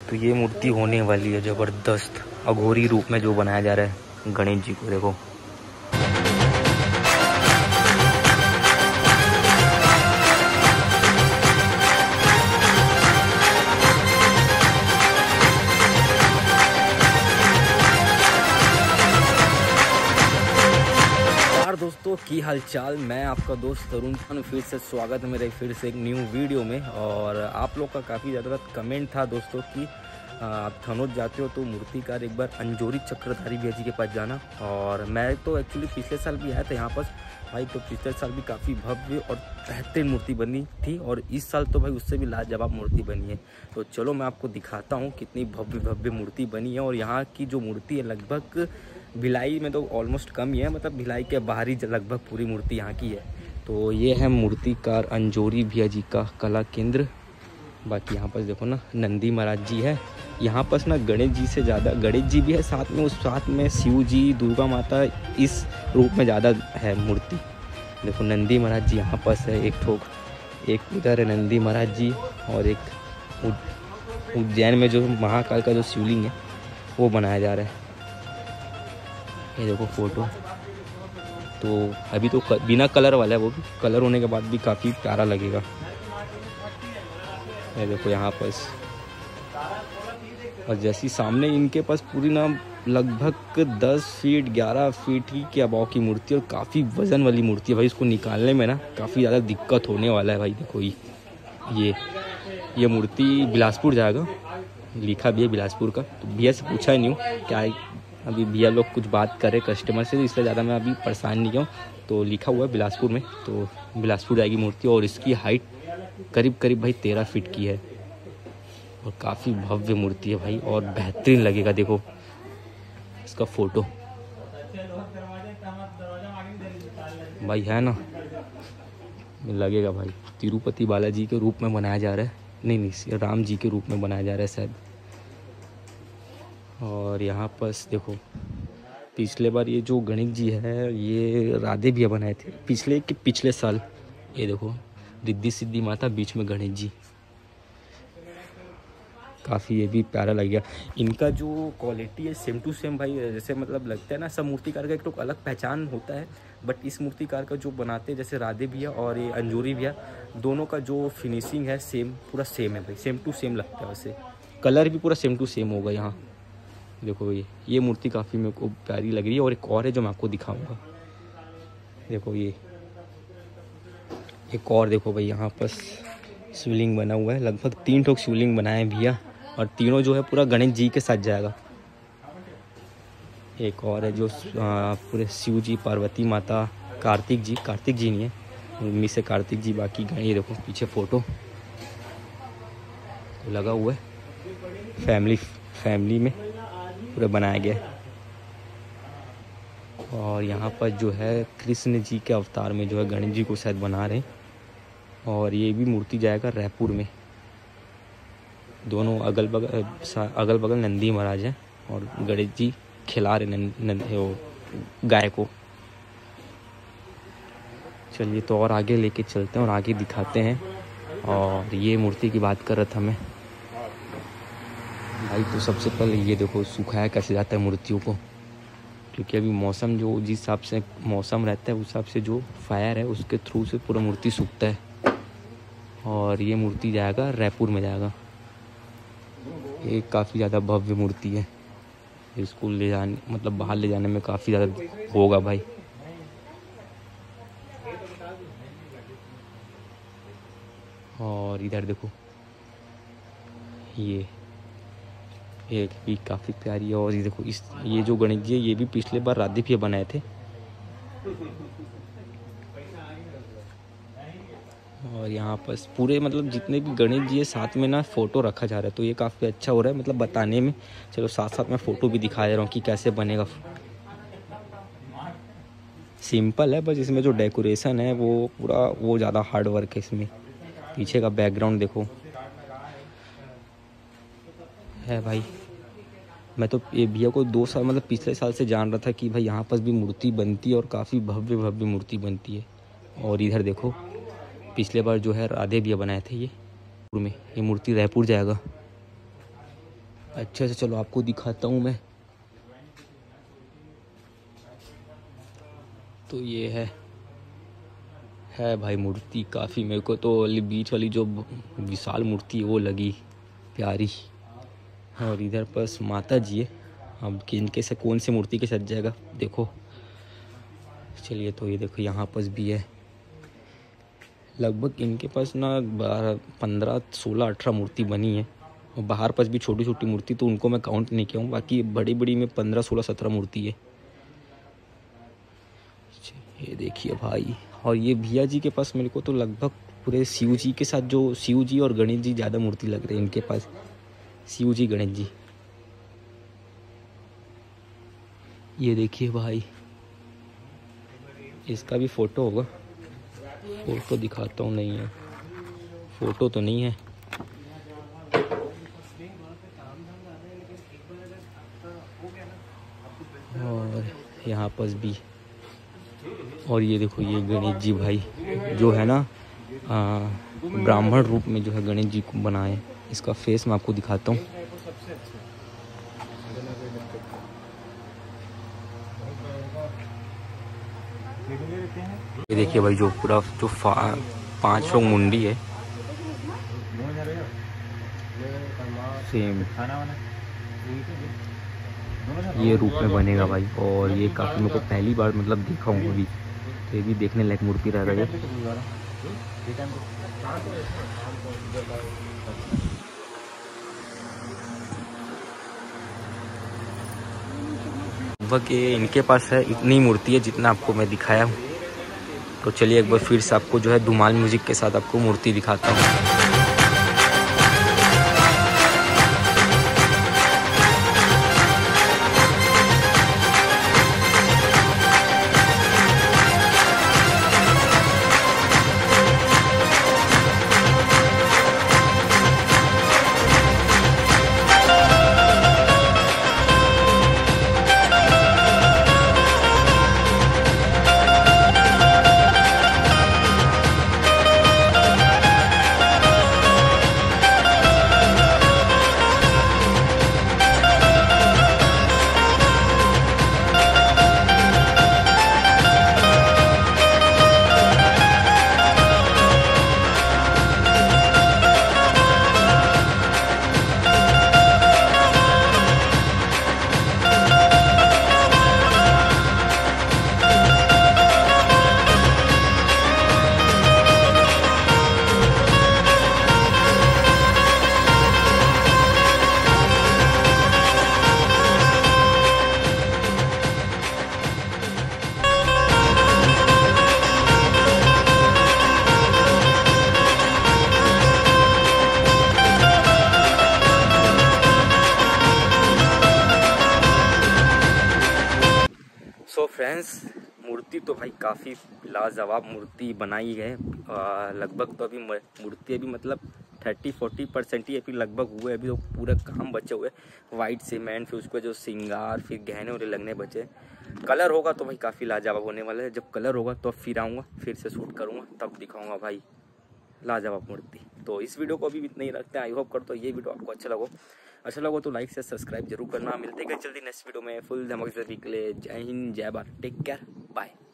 तो ये मूर्ति होने वाली है ज़बरदस्त, अघोरी रूप में जो बनाया जा रहा है गणेश जी को। देखो दोस्तों की हालचाल, मैं आपका दोस्त तरुण खान फिर से स्वागत है मेरे फिर से एक न्यू वीडियो में। और आप लोग का काफ़ी ज़्यादा कमेंट था दोस्तों कि आप थनोज जाते हो तो मूर्तिकार एक बार अंजोरी चक्रधारी भैया जी के पास जाना। और मैं तो एक्चुअली पिछले साल भी आया था यहाँ पर भाई, तो पिछले साल भी काफ़ी भव्य और बेहतरीन मूर्ति बनी थी और इस साल तो भाई उससे भी लाजवाब मूर्ति बनी है। तो चलो मैं आपको दिखाता हूँ कितनी भव्य भव्य मूर्ति बनी है। और यहाँ की जो मूर्ति है लगभग भिलाई में तो ऑलमोस्ट कम ही है, मतलब भिलाई के बाहर ही लगभग पूरी मूर्ति यहाँ की है। तो ये है मूर्तिकार अंजोरी भैया जी का कला केंद्र। बाकी यहाँ पर देखो ना नंदी महाराज जी है, यहाँ पर ना गणेश जी से ज़्यादा गणेश जी भी है साथ में, उस साथ में शिव जी दुर्गा माता इस रूप में ज़्यादा है मूर्ति। देखो नंदी महाराज जी यहाँ पर है एक ठोक, एक उधर है नंदी महाराज जी, और एक उज्जैन में जो महाकाल का जो शिवलिंग है वो बनाया जा रहा है। ये देखो फोटो, तो अभी तो बिना कलर वाला है, वो भी कलर होने के बाद भी काफ़ी प्यारा लगेगा। ये देखो यहाँ पर, और जैसी सामने इनके पास पूरी ना लगभग 10 फीट 11 फीट ही के अबाव की मूर्ति और काफ़ी वजन वाली मूर्ति है भाई। इसको निकालने में ना काफ़ी ज़्यादा दिक्कत होने वाला है भाई। देखो ये मूर्ति बिलासपुर जाएगा, लिखा भी है बिलासपुर का। तो भैया से पूछा ही नहीं हूँ क्या है, अभी भैया लोग कुछ बात करें कस्टमर से, इसलिए ज़्यादा मैं अभी परेशान नहीं हूँ। तो लिखा हुआ है बिलासपुर में, तो बिलासपुर जाएगी मूर्ति। और इसकी हाइट करीब भाई 13 फीट की है और काफ़ी भव्य मूर्ति है भाई और बेहतरीन लगेगा। देखो इसका फोटो भाई है ना, लगेगा भाई तिरुपति बालाजी के रूप में बनाया जा रहा है, नहीं राम जी के रूप में बनाया जा रहा है शायद। और यहाँ पर देखो पिछले बार ये जो गणेश जी है ये राधे भैया बनाए थे पिछले साल। ये देखो रिद्धि सिद्धि माता, बीच में गणेश जी, काफ़ी ये भी प्यारा लग गया। इनका जो क्वालिटी है सेम टू सेम भाई, जैसे मतलब लगता है ना सब मूर्तिकार का एक तो अलग पहचान होता है, बट इस मूर्तिकार का जो बनाते हैं जैसे राधे भैया और ये अंजोरी भैया, दोनों का जो फिनिशिंग है सेम पूरा सेम है भाई, सेम टू सेम लगता है। वैसे कलर भी पूरा सेम टू सेम होगा यहाँ। देखो ये मूर्ति काफ़ी मेरे को प्यारी लग रही है। और एक और है जो मैं आपको दिखाऊंगा, देखो ये एक और देखो भाई, यहाँ पर शिवलिंग बना हुआ है, लगभग 3 ठोक शिवलिंग बनाए हैं भैया, और तीनों जो है पूरा गणेश जी के साथ जाएगा। एक और है जो पूरे शिव जी, पार्वती माता, कार्तिक जी नहीं है, मम्मी से कार्तिक जी, बाकी ये देखो पीछे फोटो तो लगा हुआ है, फैमिली में पूरा बनाया गया है। और यहाँ पर जो है कृष्ण जी के अवतार में जो है गणेश जी को शायद बना रहे हैं। और ये भी मूर्ति जाएगा रायपुर में। दोनों अगल बगल नंदी महाराज हैं और गणेश जी खिला रहे गाय को। चलिए तो और आगे लेके चलते हैं और आगे दिखाते हैं। और ये मूर्ति की बात कर रहा था मैं भाई, तो सबसे पहले ये देखो सुखाया कैसे जाता है मूर्तियों को, क्योंकि अभी मौसम जो जिस हिसाब से मौसम रहता है उस हिसाब से जो फायर है उसके थ्रू से पूरा मूर्ति सूखता है। और ये मूर्ति जाएगा रायपुर में जाएगा। ये काफ़ी ज़्यादा भव्य मूर्ति है, इसको ले जाने मतलब बाहर ले जाने में काफ़ी ज़्यादा होगा भाई। और इधर देखो ये एक भी काफ़ी प्यारी है। और ये देखो ये जो गणेश जी है ये भी पिछले बार राधे भैया बनाए थे। और यहाँ पर पूरे मतलब जितने भी गणेश जी है साथ में ना फ़ोटो रखा जा रहा है, तो ये काफ़ी अच्छा हो रहा है मतलब बताने में। चलो साथ में फ़ोटो भी दिखा दे रहा हूँ कि कैसे बनेगा। सिंपल है, बस इसमें जो डेकोरेशन है वो पूरा वो ज़्यादा हार्ड वर्क है इसमें। पीछे का बैकग्राउंड देखो है भाई। मैं तो ये भैया को 2 साल मतलब पिछले साल से जान रहा था कि भाई यहाँ पर भी मूर्ति बनती है और काफ़ी भव्य भव्य मूर्ति बनती है। और इधर देखो पिछले बार जो है राधे भैया बनाए थे ये में, ये मूर्ति रायपुर जाएगा। अच्छे से चलो आपको दिखाता हूँ मैं। तो ये है भाई मूर्ति काफ़ी, मेरे को तो बीच वाली जो विशाल मूर्ति वो लगी प्यारी। और इधर बस माता जी है। अब इनके से कौन सी मूर्ति के सज जाएगा देखो। चलिए तो ये देखो यहाँ पास भी है, लगभग इनके पास ना 15, 16, 18 मूर्ति बनी है। और बाहर पास भी छोटी छोटी मूर्ति, तो उनको मैं काउंट नहीं किया हूँ, बाकी बड़ी बड़ी में 15, 16, 17 मूर्ति है। ये देखिए भाई। और ये भैया जी के पास मेरे को तो लगभग पूरे शिव जी के साथ, जो शिव जी और गणेश जी ज़्यादा मूर्ति लग रही है इनके पास, शिव जी गणेश जी। ये देखिए भाई, इसका भी फोटो होगा, फोटो दिखाता हूँ। नहीं है फोटो तो नहीं है। और यहाँ पास भी। और ये देखो ये गणेश जी भाई जो है ना ब्राह्मण रूप में जो है गणेश जी को बनाए। इसका फेस मैं आपको दिखाता हूँ। ये देखिए भाई, जो पूरा जो 5 लोग मुंडी है सेम ये रूप में बनेगा भाई। और ये काफ़ी मेरे को पहली बार मतलब देखा हूँ अभी, तो ये भी देखने लायक मूर्ति रह रही है। लगभग ये इनके पास है इतनी मूर्ति है जितना आपको मैं दिखाया हूँ। तो चलिए एक बार फिर से आपको जो है धुमाल म्यूजिक के साथ आपको मूर्ति दिखाता हूँ। सो फ्रेंड्स, मूर्ति तो भाई काफ़ी लाजवाब मूर्ति बनाई है। लगभग तो अभी मूर्ति अभी मतलब 30-40% ही अभी लगभग हुए। अभी तो पूरा काम बचे हुए, वाइट सीमेंट, फिर उसको जो सिंगार, फिर गहने वहने लगने बचे। कलर होगा तो भाई काफ़ी लाजवाब होने वाला है। जब कलर होगा तो फिर आऊँगा, फिर से शूट करूँगा, तब दिखाऊँगा भाई लाजवाब मूर्ति। तो इस वीडियो को अभी इतना ही रखते हैं। आई होप करता हूँ ये वीडियो आपको अच्छा लगा तो लाइक से सब्सक्राइब जरूर करना। मिलते हैं जल्दी नेक्स्ट वीडियो में फुल धमाके से। जय हिंद, जय भारत, टेक केयर, बाय।